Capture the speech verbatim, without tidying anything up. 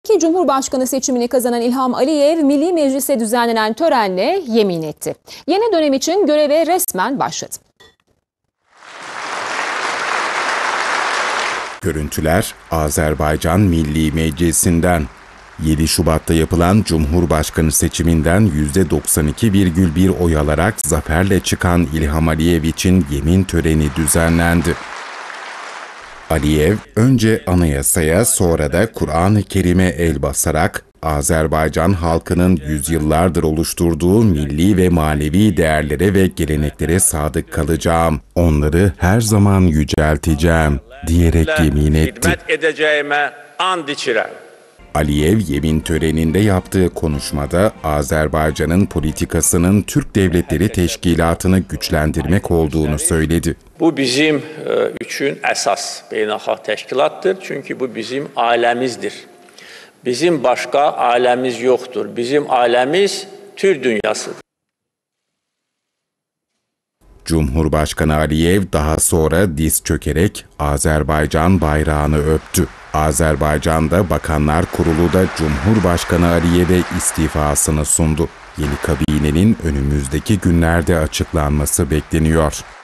İki Cumhurbaşkanı seçimini kazanan İlham Aliyev, Milli Meclis'te düzenlenen törenle yemin etti. Yeni dönem için göreve resmen başladı. Görüntüler Azerbaycan Milli Meclisi'nden. yedi Şubat'ta yapılan Cumhurbaşkanı seçiminden yüzde doksan iki virgül bir oy alarak zaferle çıkan İlham Aliyev için yemin töreni düzenlendi. Aliyev, önce anayasaya sonra da Kur'an-ı Kerim'e el basarak, Azerbaycan halkının yüzyıllardır oluşturduğu milli ve manevi değerlere ve geleneklere sadık kalacağım, onları her zaman yücelteceğim diyerek yemin etti. Aliyev, yemin töreninde yaptığı konuşmada Azerbaycan'ın politikasının Türk Devletleri Teşkilatı'nı güçlendirmek olduğunu söyledi. Bu bizim üçün əsas beynəlxalq təşkilatdır. Çünki bu bizim ailəmizdir. Bizim başqa ailəmiz yoxdur. Bizim ailəmiz Türk dünyasıdır. Cumhurbaşkanı Aliyev daha sonra diz çökerek Azerbaycan bayrağını öptü. Azerbaycan'da Bakanlar Kurulu da Cumhurbaşkanı Aliyev'e istifasını sundu. Yeni kabinenin önümüzdeki günlerde açıklanması bekleniyor.